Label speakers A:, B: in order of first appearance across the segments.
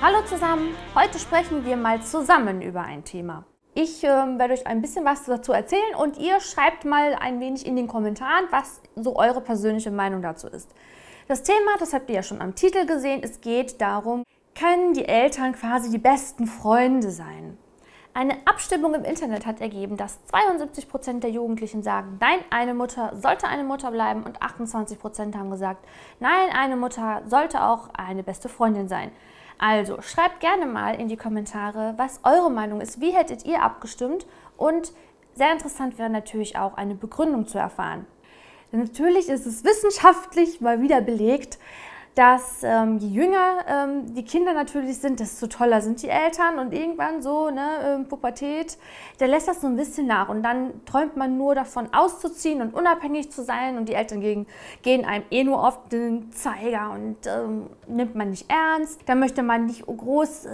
A: Hallo zusammen, heute sprechen wir mal zusammen über ein Thema. Ich werde euch ein bisschen was dazu erzählen und ihr schreibt mal ein wenig in den Kommentaren, was so eure persönliche Meinung dazu ist. Das Thema, das habt ihr ja schon am Titel gesehen, es geht darum, können die Eltern quasi die besten Freunde sein? Eine Abstimmung im Internet hat ergeben, dass 72% der Jugendlichen sagen, nein, eine Mutter sollte eine Mutter bleiben und 28% haben gesagt, nein, eine Mutter sollte auch eine beste Freundin sein. Also schreibt gerne mal in die Kommentare, was eure Meinung ist, wie hättet ihr abgestimmt und sehr interessant wäre natürlich auch eine Begründung zu erfahren. Denn natürlich ist es wissenschaftlich mal wieder belegt, dass je jünger die Kinder natürlich sind, desto toller sind die Eltern und irgendwann so, Pubertät, der lässt das so ein bisschen nach und dann träumt man nur davon auszuziehen und unabhängig zu sein und die Eltern gehen einem nur auf den Zeiger und nimmt man nicht ernst, dann möchte man nicht groß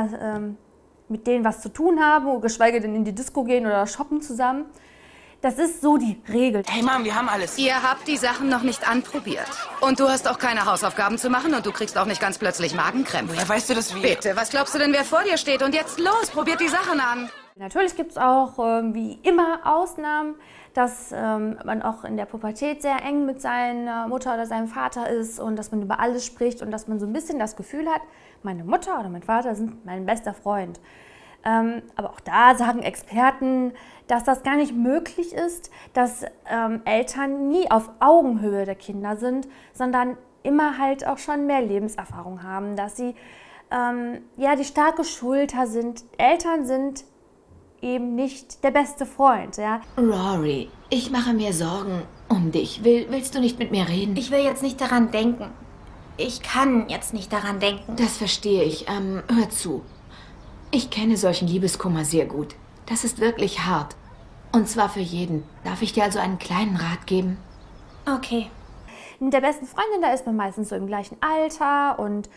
A: mit denen was zu tun haben, geschweige denn in die Disco gehen oder shoppen zusammen. Das ist so die Regel.
B: Hey Mom, wir haben alles.
C: Ihr habt die Sachen noch nicht anprobiert. Und du hast auch keine Hausaufgaben zu machen und du kriegst auch nicht ganz plötzlich Magenkrämpfe.
B: Woher weißt du das wie?
C: Bitte, was glaubst du denn, wer vor dir steht? Und jetzt los, probiert die Sachen an.
A: Natürlich gibt es auch wie immer Ausnahmen, dass man auch in der Pubertät sehr eng mit seiner Mutter oder seinem Vater ist und dass man über alles spricht und dass man so ein bisschen das Gefühl hat, meine Mutter oder mein Vater sind mein bester Freund. Aber auch da sagen Experten, dass das gar nicht möglich ist, dass Eltern nie auf Augenhöhe der Kinder sind, sondern immer halt auch schon mehr Lebenserfahrung haben, dass sie die starke Schulter sind. Eltern sind eben nicht der beste Freund. Ja?
D: Rory, ich mache mir Sorgen um dich. Willst du nicht mit mir reden?
E: Ich will jetzt nicht daran denken. Ich kann jetzt nicht daran denken.
D: Das verstehe ich. Hör zu. Ich kenne solchen Liebeskummer sehr gut. Das ist wirklich hart. Und zwar für jeden. Darf ich dir also einen kleinen Rat geben?
E: Okay.
A: Mit der besten Freundin, da ist man meistens so im gleichen Alter und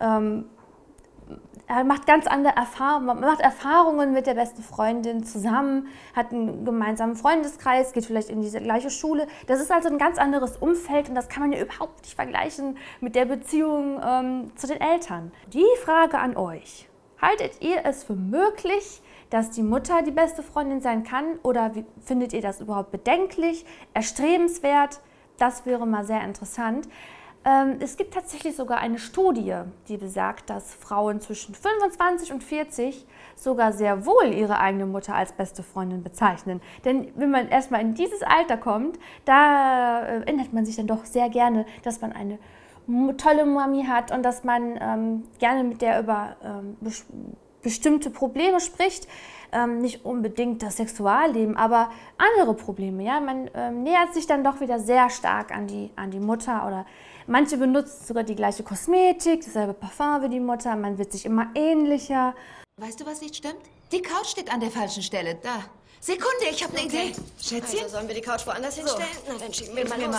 A: macht ganz andere Erfahrungen. Man macht Erfahrungen mit der besten Freundin zusammen, hat einen gemeinsamen Freundeskreis, geht vielleicht in diese gleiche Schule. Das ist also ein ganz anderes Umfeld und das kann man ja überhaupt nicht vergleichen mit der Beziehung zu den Eltern. Die Frage an euch. Haltet ihr es für möglich, dass die Mutter die beste Freundin sein kann oder findet ihr das überhaupt bedenklich, erstrebenswert? Das wäre mal sehr interessant. Es gibt tatsächlich sogar eine Studie, die besagt, dass Frauen zwischen 25 und 40 sogar sehr wohl ihre eigene Mutter als beste Freundin bezeichnen. Denn wenn man erstmal in dieses Alter kommt, da erinnert man sich dann doch sehr gerne, dass man eine tolle Mami hat und dass man gerne mit der über bestimmte Probleme spricht. Nicht unbedingt das Sexualleben, aber andere Probleme. Ja? Man nähert sich dann doch wieder sehr stark an die Mutter oder manche benutzen sogar die gleiche Kosmetik, dasselbe Parfum wie die Mutter, man wird sich immer ähnlicher.
D: Weißt du, was nicht stimmt? Die Couch steht an der falschen Stelle. Da. Sekunde, ich habe eine Idee. Schätzchen?
F: Also sollen wir die Couch woanders hinstellen? Na, dann schieben wir mal los.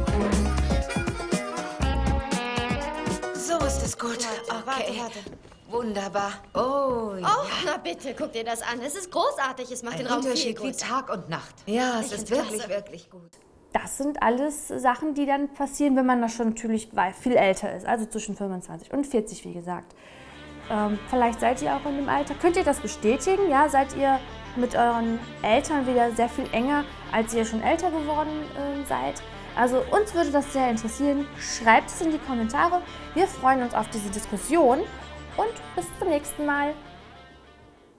D: So ist es gut.
F: Ja,
D: Okay.
F: warte.
D: Wunderbar. Oh, ja.
F: Oh, na bitte, guck dir das an. Es ist großartig. Es macht den Raum viel
D: Unterschied wie
F: größer.
D: Tag und Nacht. Ja, es
F: Ich
D: ist
F: find's
D: wirklich,
F: klasse.
D: wirklich gut.
A: Das sind alles Sachen, die dann passieren, wenn man da schon natürlich viel älter ist, also zwischen 25 und 40, wie gesagt. Vielleicht seid ihr auch in dem Alter. Könnt ihr das bestätigen? Ja, seid ihr mit euren Eltern wieder sehr viel enger, als ihr schon älter geworden seid? Also uns würde das sehr interessieren. Schreibt es in die Kommentare. Wir freuen uns auf diese Diskussion und bis zum nächsten Mal.